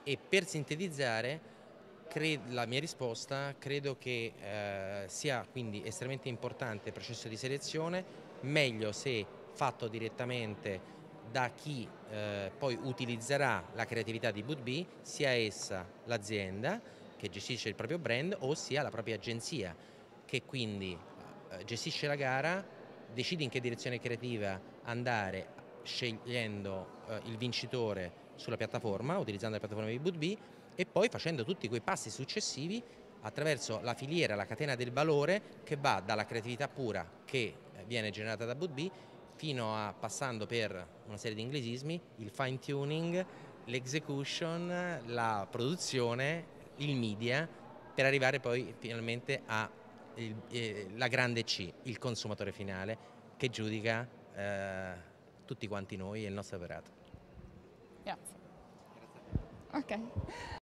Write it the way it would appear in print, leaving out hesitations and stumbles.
E per sintetizzare, la mia risposta, credo che sia quindi estremamente importante il processo di selezione, meglio se fatto direttamente da chi poi utilizzerà la creatività di B2B, sia essa l'azienda che gestisce il proprio brand o sia la propria agenzia che quindi gestisce la gara, decide in che direzione creativa andare scegliendo il vincitore sulla piattaforma, utilizzando la piattaforma di B2B e poi facendo tutti quei passi successivi attraverso la filiera, la catena del valore che va dalla creatività pura che viene generata da B2B fino a passando per una serie di inglesismi, il fine tuning, l'execution, la produzione, il media, per arrivare poi finalmente alla grande C, il consumatore finale, che giudica tutti quanti noi e il nostro operato. Grazie. Ok.